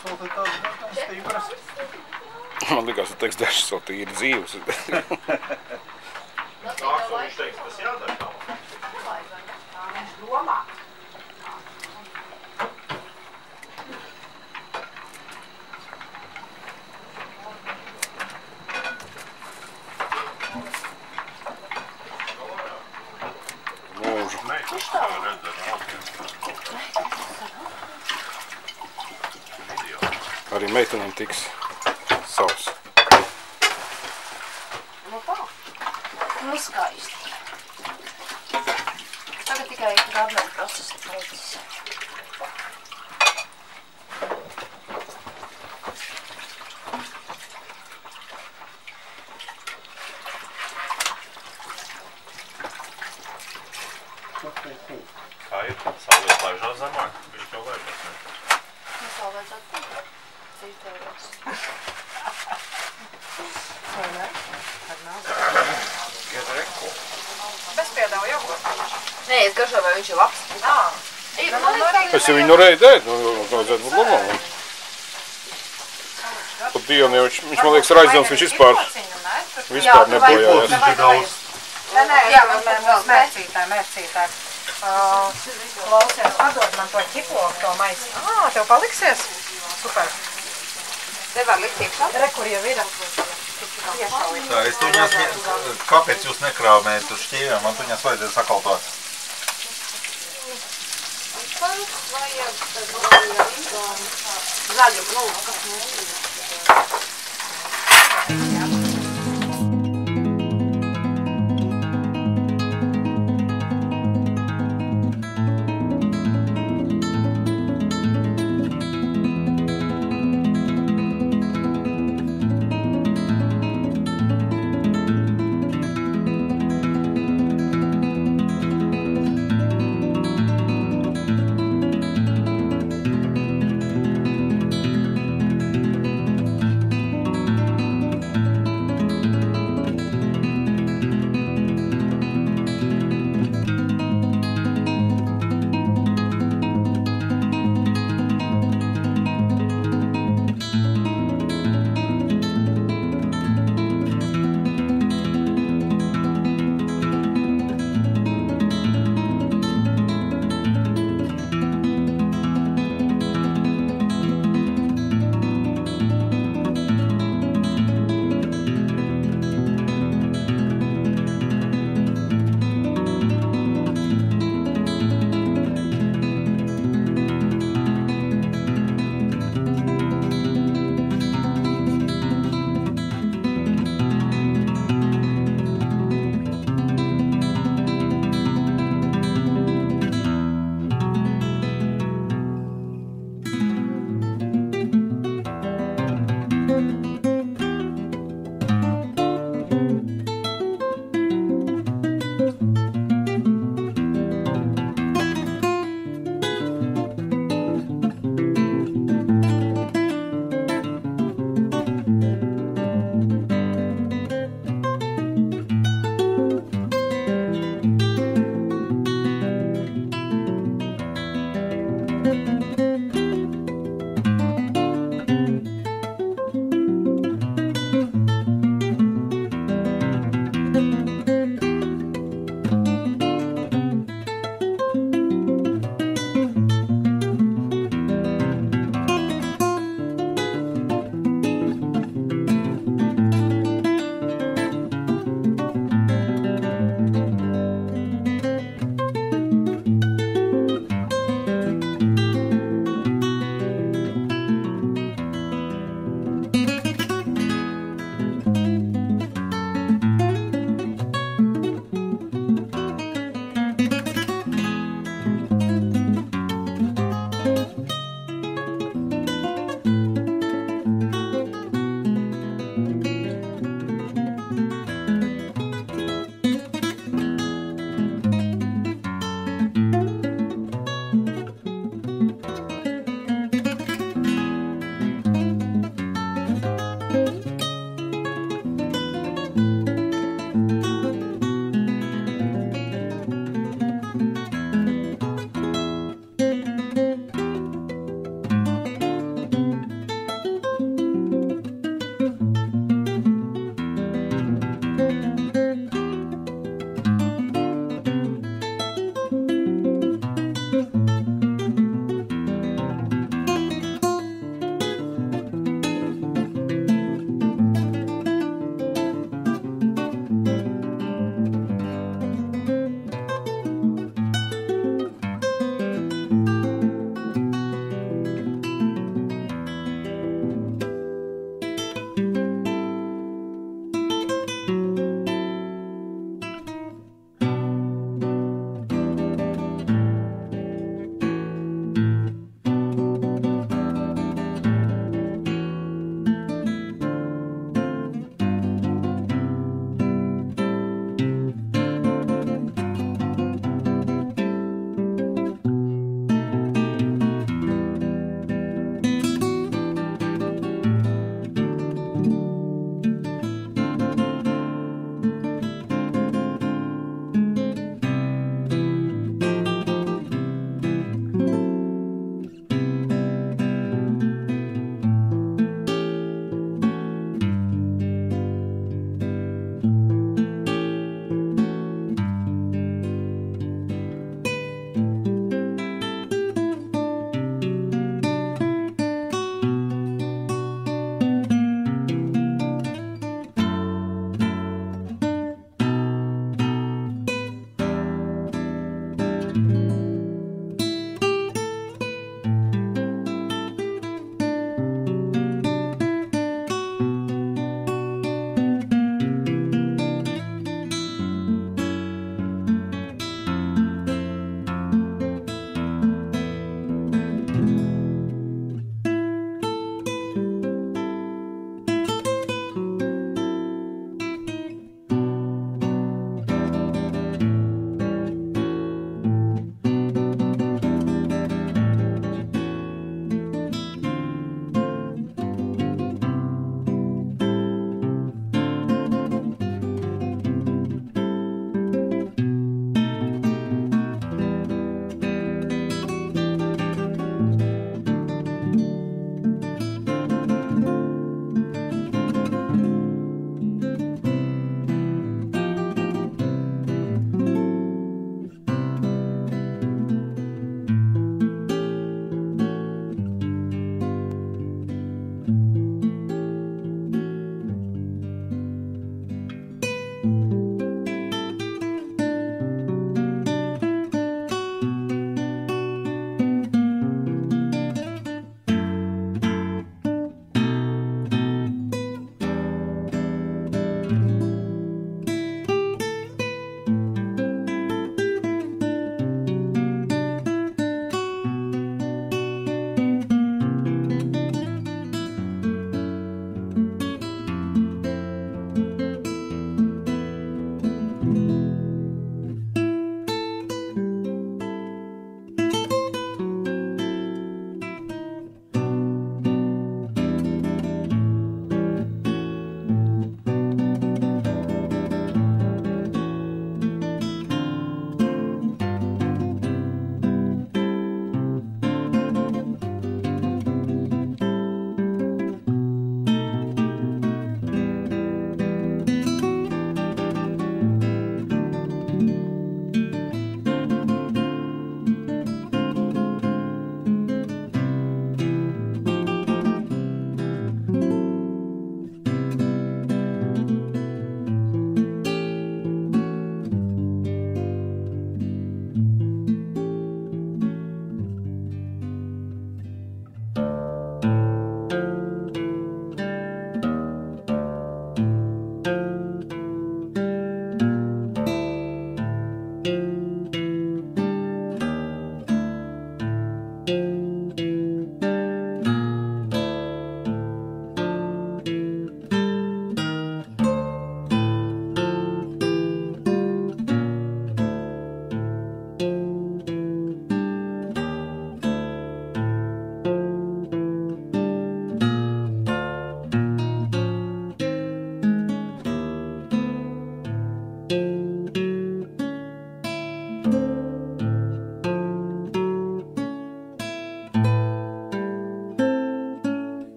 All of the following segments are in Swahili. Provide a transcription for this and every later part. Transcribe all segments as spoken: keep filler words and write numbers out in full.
pasūtīt tādas stīpras. Man likās, ka teiks dažs vēl tīri dzīves. Kāds viņš teiks, tas jādara tā? Viņš domā. Mūžu. Viņš tā redzēt, Arī meitenēm tiks savs. Nu tā. Nu skaisti. Tagad tikai gādmēr procesa process. kā ir? Saulē laižās zemāk? Viņš jau laižās, ne? Nu saulēdzāt pīkā. Cītējos. Vai ne? Ar nav. Get reko. Bez piedāvu jogurtu. Nē, es garšo, vai viņš ir labs. Ā. Ir, man liekas. Es jau viņu varēju dēt, nu, vajadzētu būt labāk. Pat dienu jau viņš, viņš man liekas, ir aizdoms, viņš vispār, vispār nebojājās. Nē, nē, jā, man vēl mērcītāji, mērcītāji. Klausies, padod man to ķiploku, to maisu. Ā, tev paliksies? Super. Te var likt iekšā? Re, kur jau ir. Tā, es tuņās, kāpēc jūs nekrāmējat uz šķīviem? Man tuņās vajadzēja sakaltot. Parus vajag, tad vajag zaļu, nu, kas mums ir.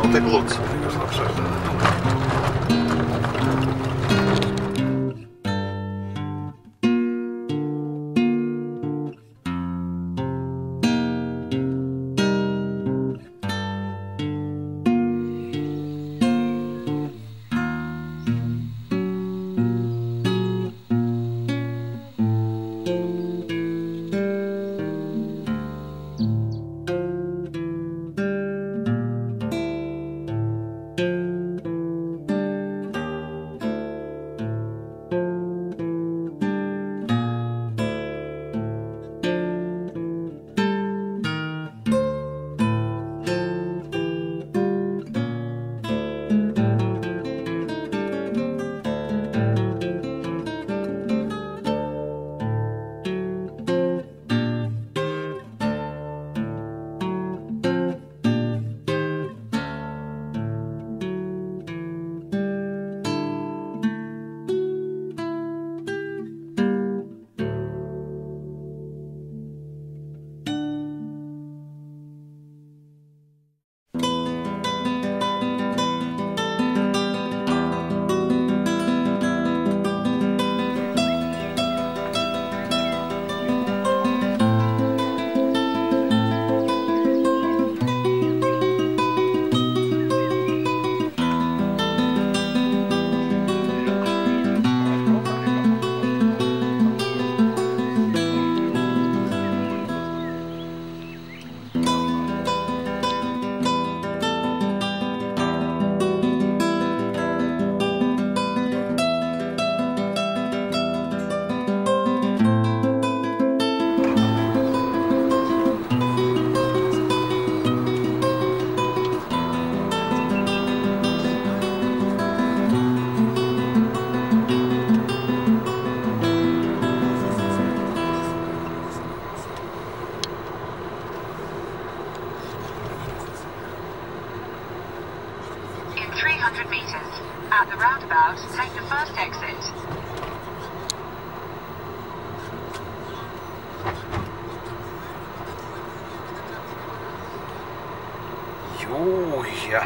nav tik gluds. Tikai apsēdē. three hundred meters. At the roundabout, take the first exit. Jūja.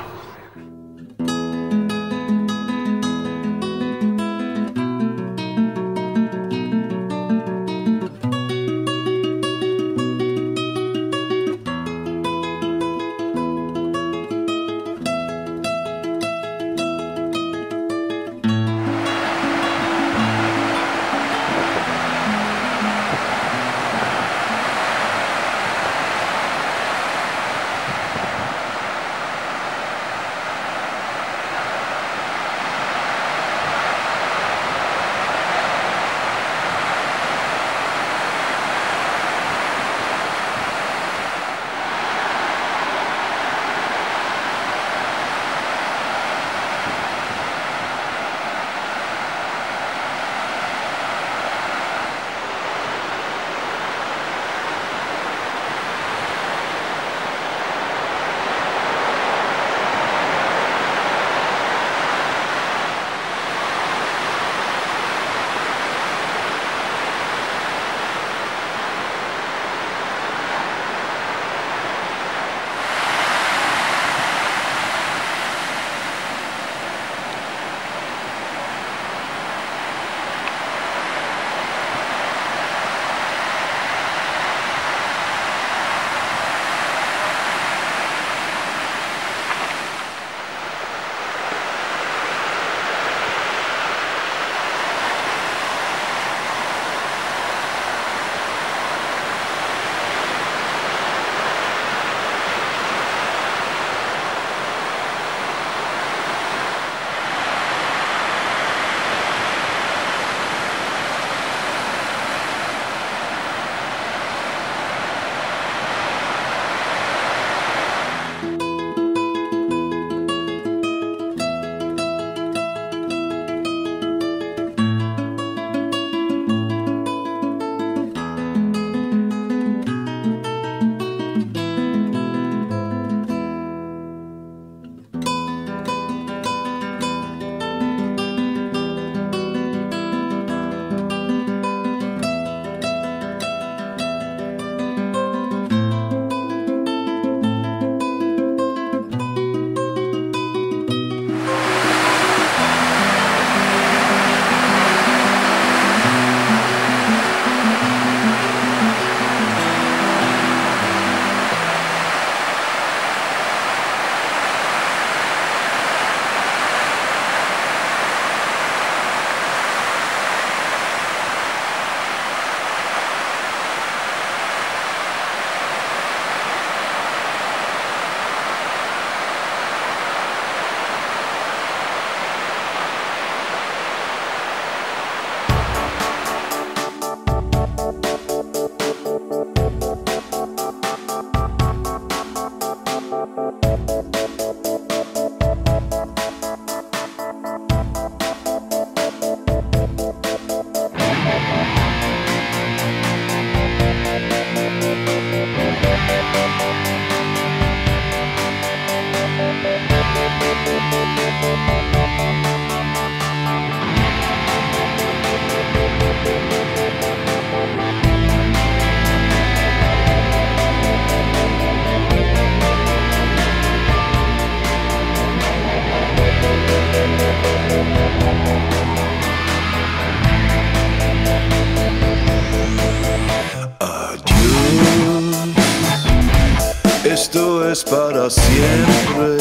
Esto es para siempre.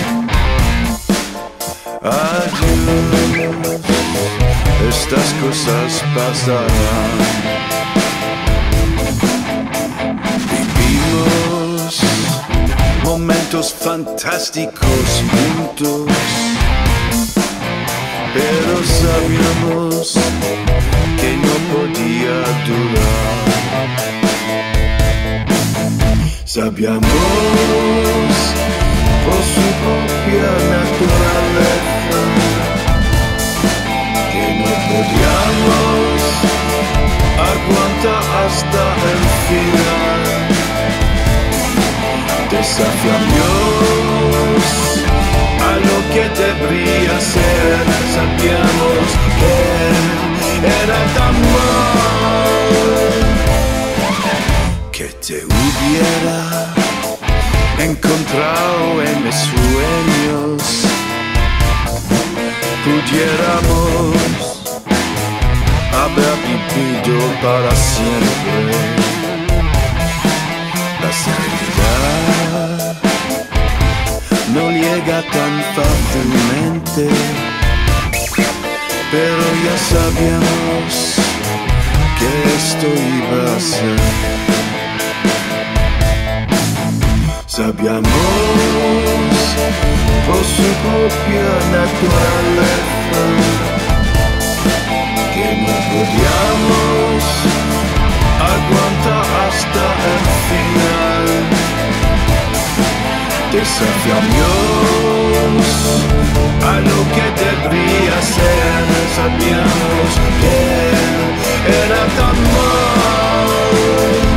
Adiós, estas cosas pasarán. Vivimos momentos fantásticos juntos, pero sabíamos que no podía durar. Sabíamos por su propia naturaleza que no podíamos aguantar hasta el final. Desafiamos a lo que debería ser. Sabíamos que era tan mal que te hubiera encontrado en mis sueños. Pudiéramos haber vivido para siempre. La serenidad no llega tan fácilmente, pero ya sabíamos que esto iba a ser. Sabíamos por su propia naturaleza que no podíamos aguantar hasta el final. Desafiamos a lo que debería ser. Sabíamos que era tan mal.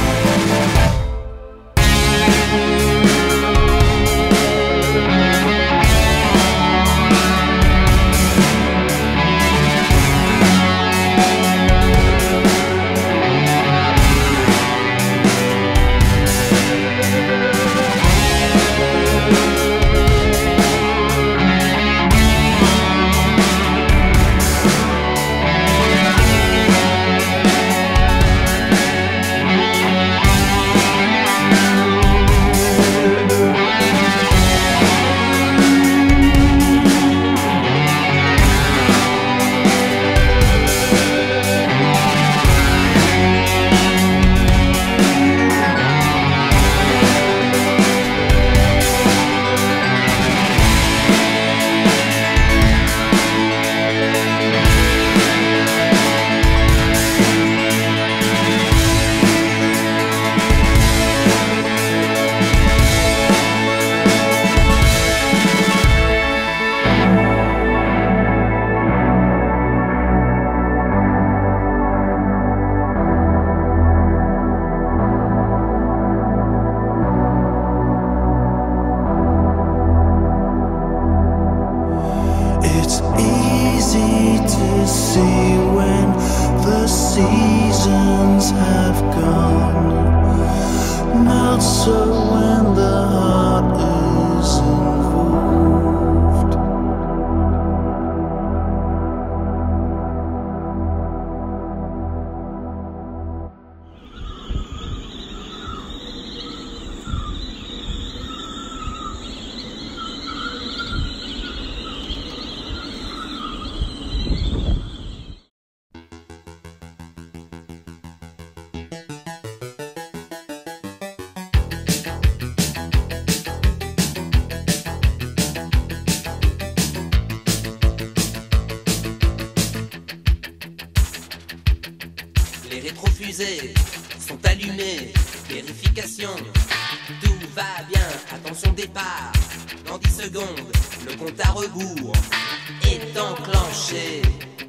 Sont allumés, vérification, tout va bien, attention départ, dans dix secondes, le compte à rebours est enclenché,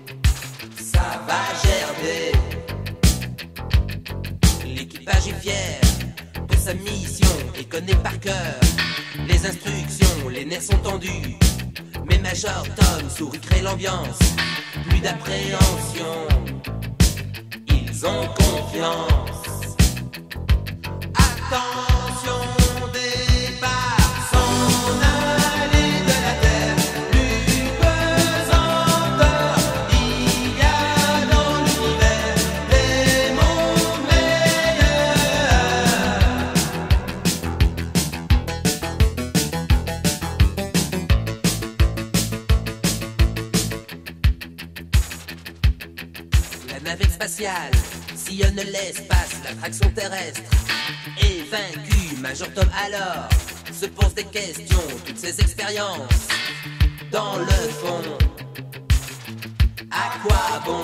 ça va gerber, l'équipage est fier de sa mission et connaît par cœur les instructions, les nerfs sont tendus, mais Major Tom sourit, crée l'ambiance, plus d'appréhension. Ils ont confiance. Attention, départ, s'en aller de la terre, plus pesanteur. Il y a dans l'univers des mondes meilleurs. spatiale sillonne l'espace, l'attraction terrestre est vaincue. Major Tom alors se pose des questions, toutes ses expériences dans le fond. À quoi bon?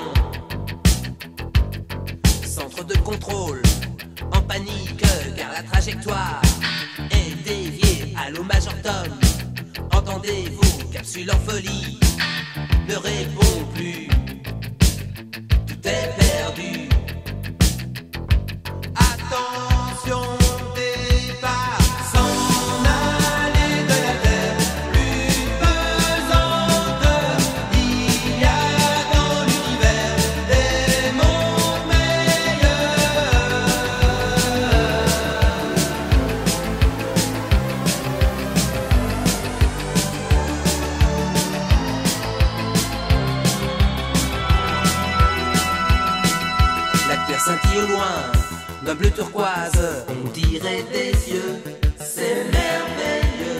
Centre de contrôle en panique car la trajectoire est déviée. Allô Major Tom, entendez-vous? Capsule en folie ne répond plus. Tout est perdu. Attention, départ, s'en aller de la terre plus pesante. Il y a dans l'univers des mondes meilleurs. La terre scintille au loin d'un bleu turquoise, on dirait des yeux, c'est merveilleux.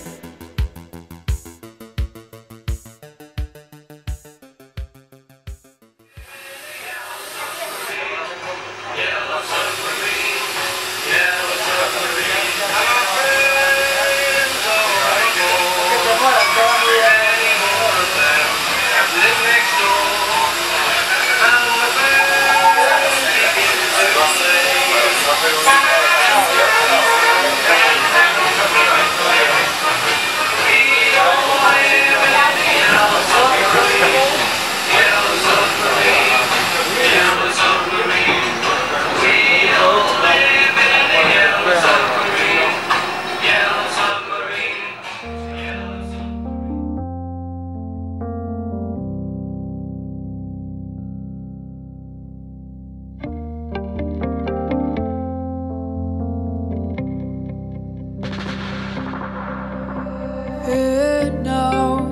Here now,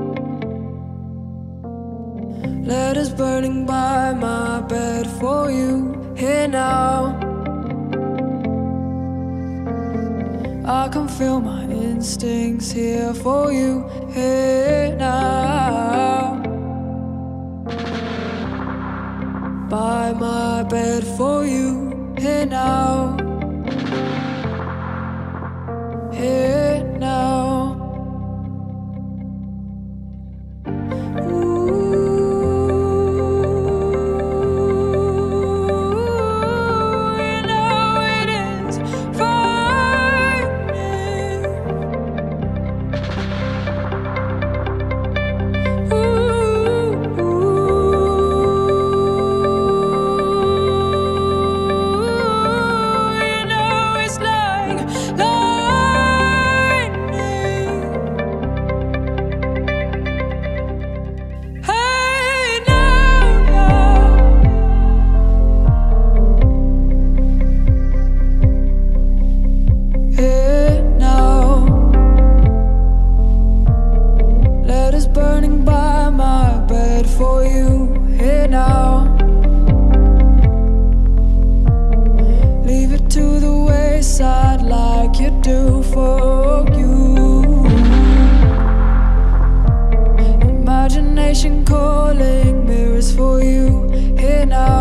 letters burning by my bed for you. Here now, I can feel my instincts here for you. Here now, by my bed for you. Here now, here now. Calling mirrors for you here now.